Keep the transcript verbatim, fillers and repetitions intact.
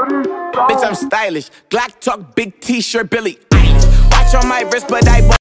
Bitch, I'm stylish. Glock talk, big t-shirt, Billy Eilish. Watch on my wrist, but I